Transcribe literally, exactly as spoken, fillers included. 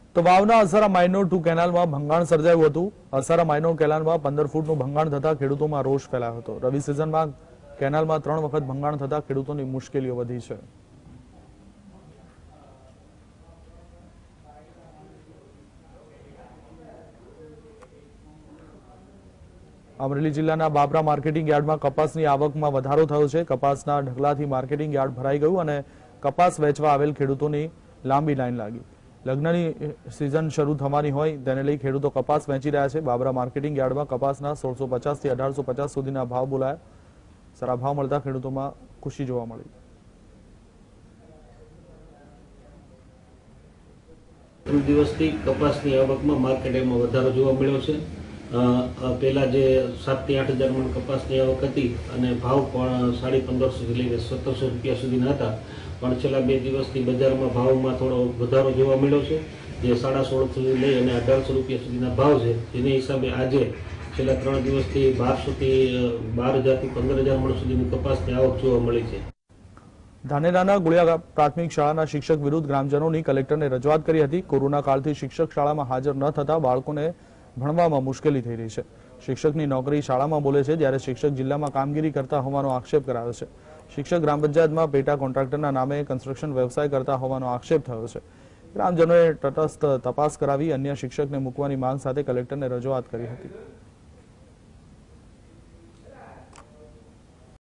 તો વાવના અસારા minor two કેનાલમાં ભંગાણ સર્જાયું હતું। અસારા માઇનોર કેનાલમાં પંદર ફૂટનું ભંગાણ થતા ખેડૂતોમાં રોષ ફેલાયો હતો। રવિ સિઝનમાં કેનાલમાં ત્રણ વખત ભંગાણ થતા ખેડૂતોની મુશ્કેલીઓ વધી છે। અમરેલી જિલ્લાના બાબરા માર્કેટિંગ યાર્ડમાં કપાસની આવકમાં વધારો થયો છે। કપાસના ઢગલાથી માર્કેટિંગ યાર્ડ ભરાઈ ગયું અને કપાસ વેચવા આવેલ ખેડૂતોની લાંબી લાઈન લાગી। લગ્નની સિઝન શરૂ થવાની હોય તેને લઈ ખેડૂતો કપાસ વેચી રહ્યા છે। બાબરા માર્કેટિંગ યાર્ડમાં કપાસના સોળસો પચાસ થી અઢારસો પચાસ સુધીના ભાવ બોલાયા। સારા ભાવ મળતા ખેડૂતોમાં ખુશી જોવા મળી। ત્રણ દિવસથી કપાસની આવકમાં માર્કેટમાં વધારો જોવા મળ્યો છે। પહેલા જે સાત થી આઠ હજાર મણ કપાસની આવક હતી અને ભાવ પણ સાડી પંદરસો થી લઈને સત્તરસો રૂપિયા સુધીના હતા, પણ છેલ્લા બે દિવસથી બજારમાં ભાવમાં થોડો વધારો જોવા મળ્યો છે, જે સાડા સોળથી લઈ અને અઢારસો રૂપિયા સુધીના ભાવ છે। જેને હિસાબે આજે છેલ્લા ત્રણ દિવસથી બારસો થી બાર હજાર થી પંદર હજાર મણ સુધીની કપાસની આવક જોવા મળી છે। ધાનેરાના ગુળિયા પ્રાથમિક શાળાના શિક્ષક વિરુદ્ધ ગ્રામજનોની કલેક્ટરને રજૂઆત કરી હતી। કોરોના કાળથી શિક્ષક શાળામાં હાજર ન થતા બાળકોને ભણવામાં મુશ્કેલી થઈ રહી છે। શિક્ષકની નોકરી શાળામાં બોલે છે, જ્યારે શિક્ષક જિલ્લામાં કામગીરી કરતા હોવાનો આક્ષેપ કરાયો છે। શિક્ષક ગ્રામ પંચાયતમાં પેટા કોન્ટ્રાક્ટરના નામે કન્સ્ટ્રક્શન વ્યવસાય કરતા હોવાનો આક્ષેપ થયો છે। ગ્રામજનોએ તટસ્થ તપાસ કરાવી અન્ય શિક્ષકને મૂકવાની માંગ સાથે કલેક્ટરને રજૂઆત કરી હતી।